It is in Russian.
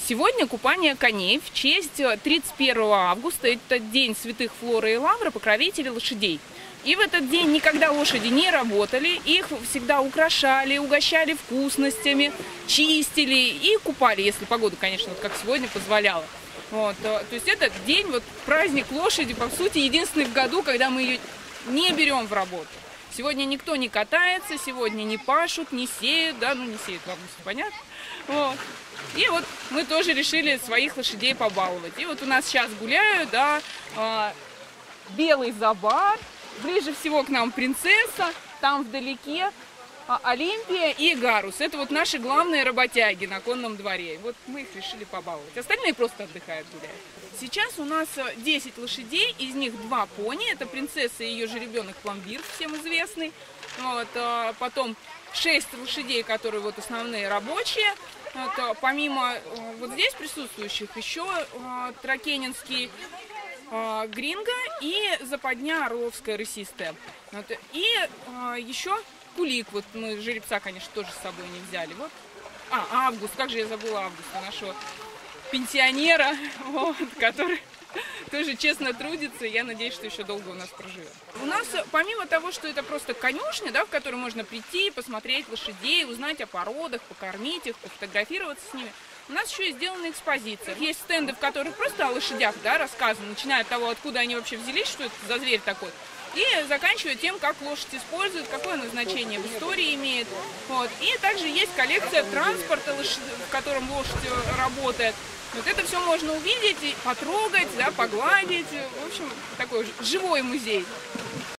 Сегодня купание коней в честь 31 августа, это день святых Флоры и Лавры, покровителей лошадей. И в этот день никогда лошади не работали, их всегда украшали, угощали вкусностями, чистили и купали, если погода, конечно, вот как сегодня позволяла. Вот, то есть этот день, вот праздник лошади, по сути, единственный в году, когда мы ее не берем в работу. Сегодня никто не катается, сегодня не пашут, не сеют, да, ну не сеют в августе, понятно? Вот. И вот мы тоже решили своих лошадей побаловать. И вот у нас сейчас гуляют, да, белый Забар, ближе всего к нам принцесса, там вдалеке Олимпия и Гарус. Это вот наши главные работяги на конном дворе. Вот мы их решили побаловать. Остальные просто отдыхают, гуляют. Сейчас у нас 10 лошадей, из них 2 пони. Это принцесса и ее жеребенок Пломбир, всем известный. Вот, потом 6 лошадей, которые вот основные рабочие. Вот, помимо вот здесь присутствующих еще тракенинский Гринго и западня орловская рысистая. Вот, и еще Кулик, вот мы жеребца, конечно, тоже с собой не взяли. Вот. Август, как же я забыла Августа, нашего пенсионера, вот, который тоже честно трудится, и я надеюсь, что еще долго у нас проживет. У нас, помимо того, что это просто конюшня, да, в которой можно прийти, посмотреть лошадей, узнать о породах, покормить их, пофотографироваться с ними, у нас еще и сделана экспозиция. Есть стенды, в которых просто о лошадях, да, рассказано, начиная от того, откуда они вообще взялись, что это за зверь такой, и заканчивая тем, как лошадь использует, какое назначение в истории имеет. Вот. И также есть коллекция транспорта, в котором лошадь работает. Вот это все можно увидеть, потрогать, да, погладить. В общем, такой живой музей.